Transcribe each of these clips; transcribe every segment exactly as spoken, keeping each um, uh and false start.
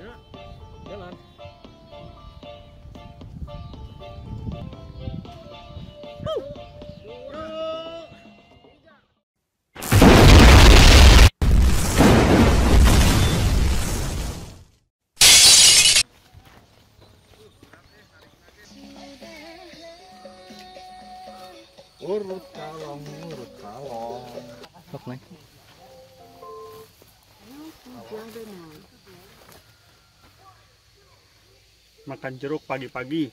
Ya, jalan. Urut kalong, urut kalong. Sok naik. Makan jeruk pagi-pagi.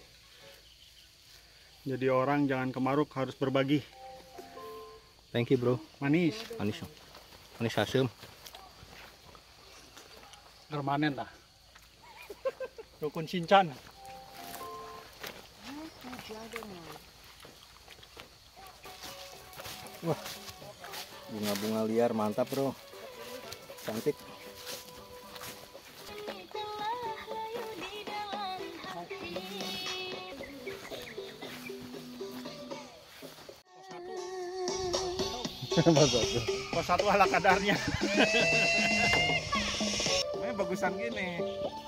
Jadi orang jangan kemaruk, harus berbagi. Thank you bro. Manis. Manis. Manis asem. Permanen lah. Rukun Shinchan. Wah. Bunga-bunga liar mantap bro. Cantik. Pos satu ala kadarnya. Ini bagusan gini.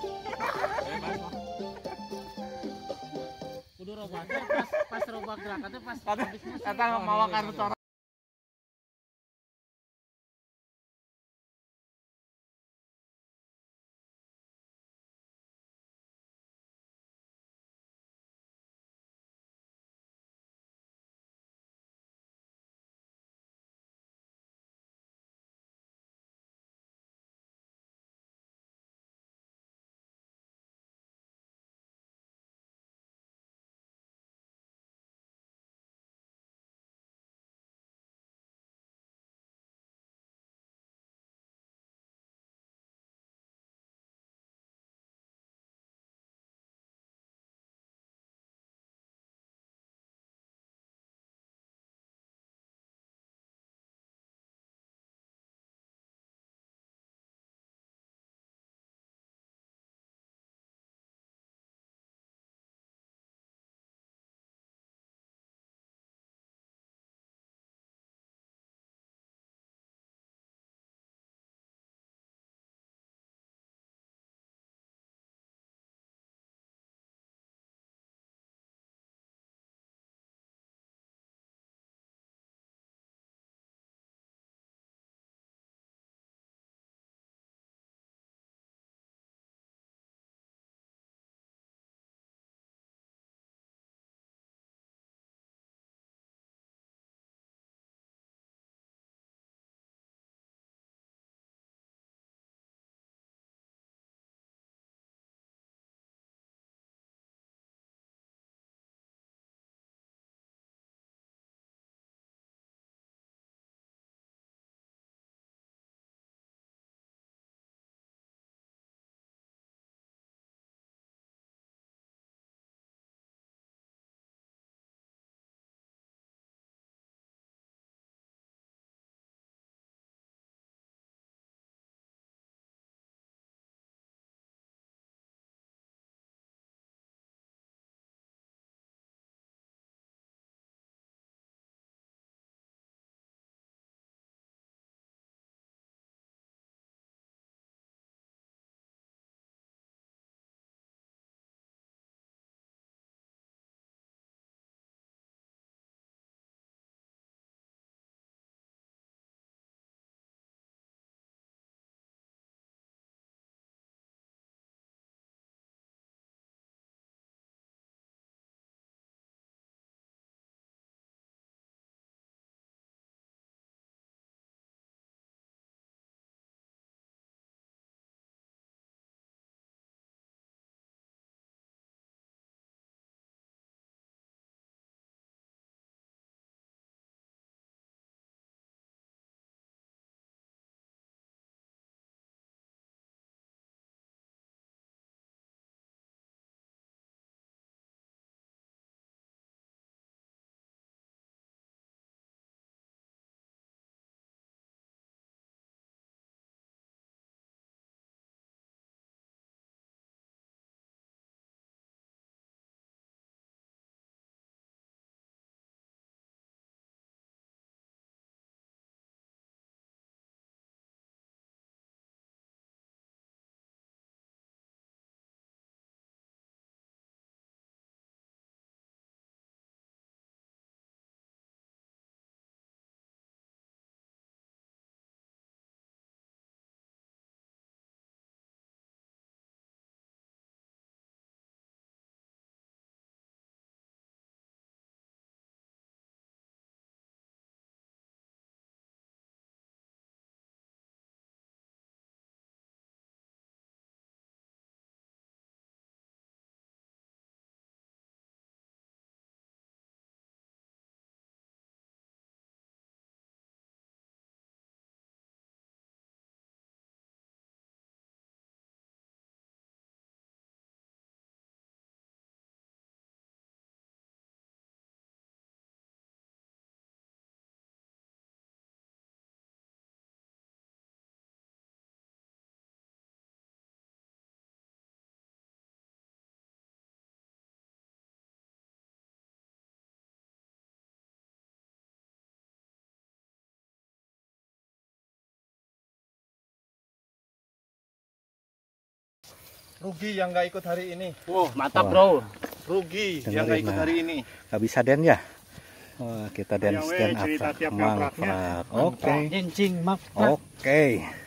Kudu robaknya pas pas robak gerakannya pas habis musim. Kata mau kartu Rugi yang nggak ikut hari ini. Wow, Mantap, Wah. Bro. Rugi Dengerin, yang nggak ikut nah. hari ini. Gak bisa Den ya? Wah, kita Den Ya, weh, stand up cerita tiap mangkrak. ngapraknya. Oke. Encing mak. Oke.